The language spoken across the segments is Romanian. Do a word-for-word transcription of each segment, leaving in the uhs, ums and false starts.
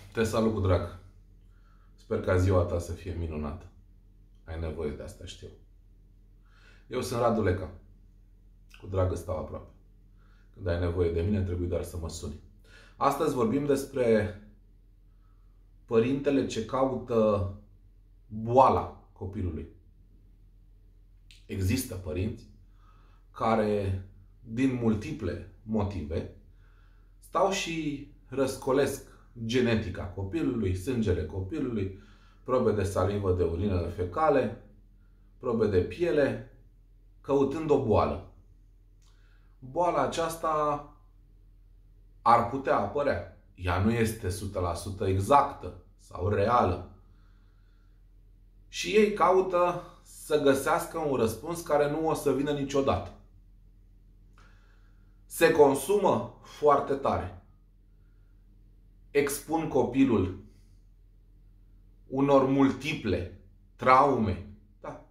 Te salut cu drag. Sper ca ziua ta să fie minunată. Ai nevoie de asta, știu. Eu sunt Radu Leca. Cu drag stau aproape. Când ai nevoie de mine, trebuie doar să mă suni. Astăzi vorbim despre părintele ce caută boala copilului. Există părinți care, din multiple motive, stau și răscolesc genetica copilului, sângele copilului, probe de salivă, de urinele fecale, probe de piele, căutând o boală. Boala aceasta ar putea apărea. Ea nu este o sută la sută exactă sau reală. Și ei caută să găsească un răspuns care nu o să vină niciodată. Se consumă foarte tare. Expun copilul unor multiple traume. Da.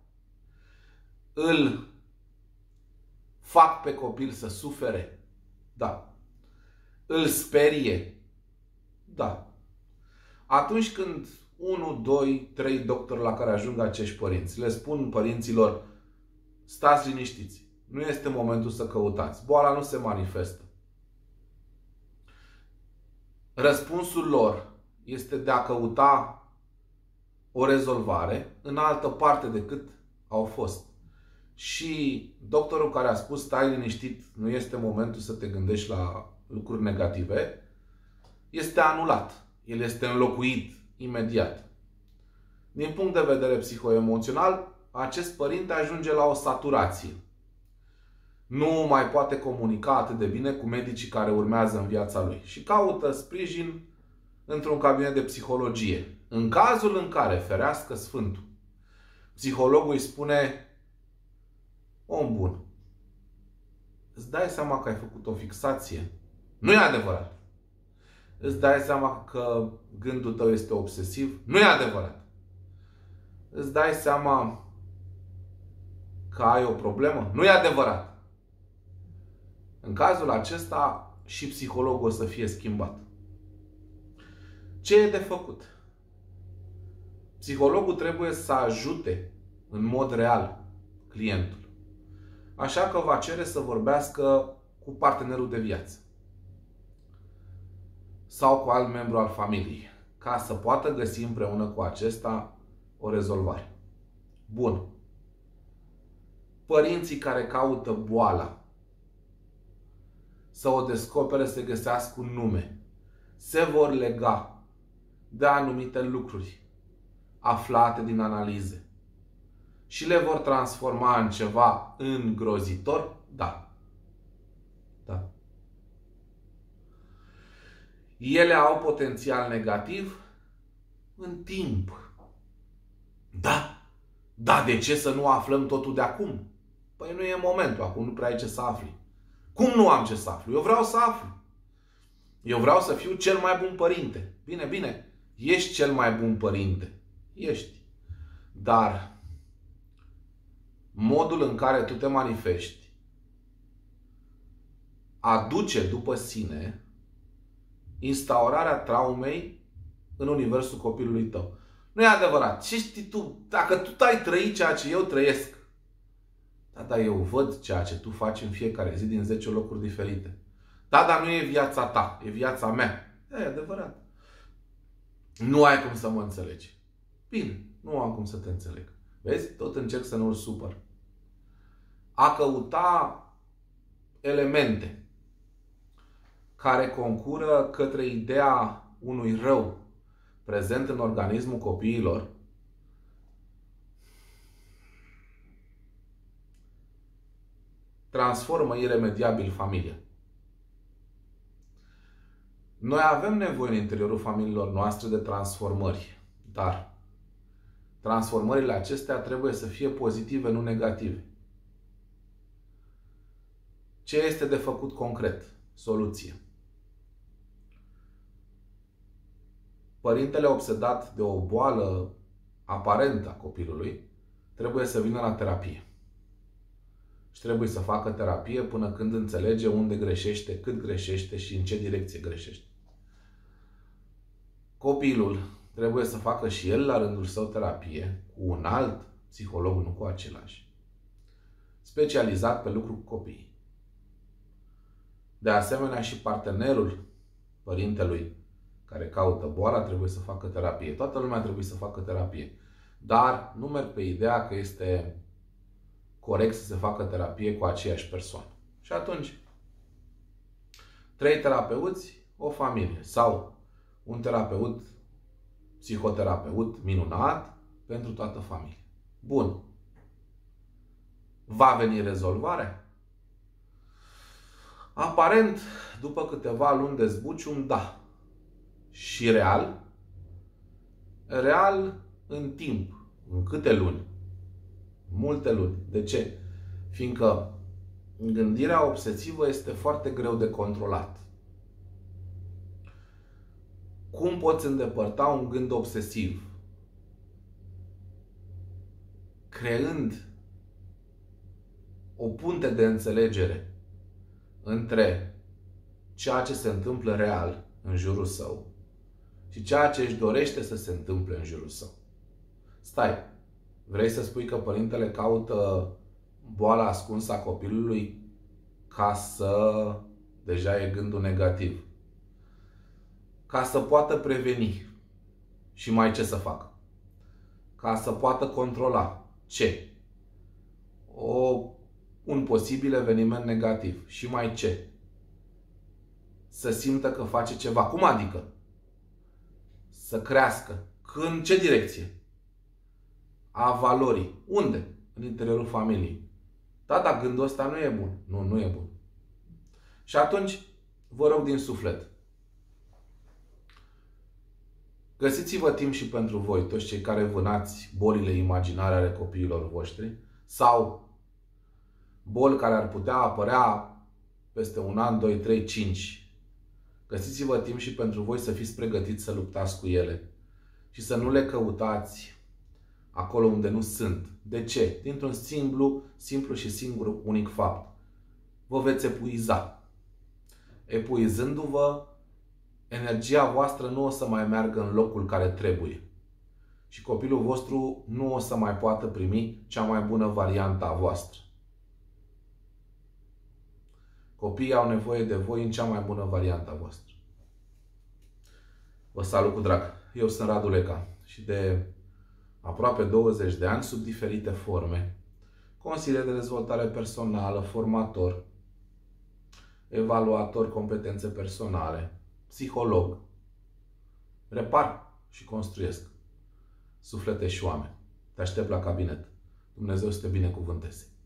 Îl fac pe copil să sufere. Da. Îl sperie. Da. Atunci când unu, doi, trei doctori la care ajung acești părinți le spun părinților: stați liniștiți, nu este momentul să căutați, boala nu se manifestă. Răspunsul lor este de a căuta o rezolvare în altă parte decât au fost. Și doctorul care a spus: stai liniștit, nu este momentul să te gândești la lucruri negative, este anulat. El este înlocuit imediat. Din punct de vedere psihoemoțional, acest părinte ajunge la o saturație. Nu mai poate comunica atât de bine cu medicii care urmează în viața lui și caută sprijin într-un cabinet de psihologie. În cazul în care, ferească Sfântul, psihologul îi spune: om bun, îți dai seama că ai făcut o fixație? Nu e adevărat. Îți dai seama că gândul tău este obsesiv? Nu e adevărat. Îți dai seama că ai o problemă? Nu e adevărat. În cazul acesta și psihologul o să fie schimbat. Ce e de făcut? Psihologul trebuie să ajute în mod real clientul. Așa că va cere să vorbească cu partenerul de viață sau cu alt membru al familiei, ca să poată găsi împreună cu acesta o rezolvare. Bun. Părinții care caută boala să o descopere, să găsească un nume, se vor lega de anumite lucruri aflate din analize și le vor transforma în ceva îngrozitor? Da. Da. Ele au potențial negativ în timp. Da. Da, de ce să nu aflăm totul de acum? Păi nu e momentul, acum nu prea ai ce să afli. Cum nu am ce să aflu? Eu vreau să aflu. Eu vreau să fiu cel mai bun părinte. Bine, bine, ești cel mai bun părinte. Ești. Dar modul în care tu te manifesti aduce după sine instaurarea traumei în universul copilului tău. Nu e adevărat. Ce știi tu? Dacă tu ai trăit ceea ce eu trăiesc, da, dar eu văd ceea ce tu faci în fiecare zi din zece locuri diferite. Da, dar nu e viața ta, e viața mea. Da, e adevărat. Nu ai cum să mă înțelegi. Bine, nu am cum să te înțeleg. Vezi? Tot încerc să nu-l supăr. A căuta elemente care concură către ideea unui rău prezent în organismul copiilor transformă iremediabil familia. Noi avem nevoie în interiorul familiilor noastre de transformări, dar transformările acestea trebuie să fie pozitive, nu negative. Ce este de făcut concret? Soluție. Părintele obsedat de o boală aparentă a copilului trebuie să vină la terapie. Și trebuie să facă terapie până când înțelege unde greșește, cât greșește și în ce direcție greșește. Copilul trebuie să facă și el la rândul său terapie cu un alt psiholog, nu cu același, specializat pe lucru cu copiii. De asemenea, și partenerul părintelui care caută boala trebuie să facă terapie. Toată lumea trebuie să facă terapie. Dar nu merg pe ideea că este corect să se facă terapie cu aceeași persoană. Și atunci, trei terapeuți, o familie. Sau un terapeut, psihoterapeut minunat pentru toată familia. Bun. Va veni rezolvarea? Aparent, după câteva luni de zbucium, da. Și real? Real în timp. În câte luni? Multe luni. De ce? Fiindcă gândirea obsesivă este foarte greu de controlat. Cum poți îndepărta un gând obsesiv? Creând o punte de înțelegere între ceea ce se întâmplă real în jurul său și ceea ce își dorește să se întâmple în jurul său. Stai, vrei să spui că părintele caută boala ascunsă a copilului ca să... Deja e gândul negativ. Ca să poată preveni. Și mai ce să facă? Ca să poată controla. Ce? O, un posibil eveniment negativ. Și mai ce? Să simtă că face ceva. Cum adică? Să crească. În ce direcție? A valorii. Unde? În interiorul familiei. Da, dar gândul ăsta nu e bun. Nu, nu e bun. Și atunci, vă rog din suflet, găsiți-vă timp și pentru voi, toți cei care vânați bolile imaginare ale copiilor voștri sau boli care ar putea apărea peste un an, doi, trei, cinci. Găsiți-vă timp și pentru voi să fiți pregătiți să luptați cu ele și să nu le căutați acolo unde nu sunt. De ce? Dintr-un simplu, simplu și singur unic fapt. Vă veți epuiza. Epuizându-vă, energia voastră nu o să mai meargă în locul care trebuie. Și copilul vostru nu o să mai poată primi cea mai bună variantă a voastră. Copiii au nevoie de voi în cea mai bună variantă a voastră. Vă salut cu drag. Eu sunt Radu Leca și de aproape douăzeci de ani, sub diferite forme, consilier de dezvoltare personală, formator, evaluator competențe personale, psiholog, repar și construiesc suflete și oameni. Te aștept la cabinet. Dumnezeu să te binecuvânteze.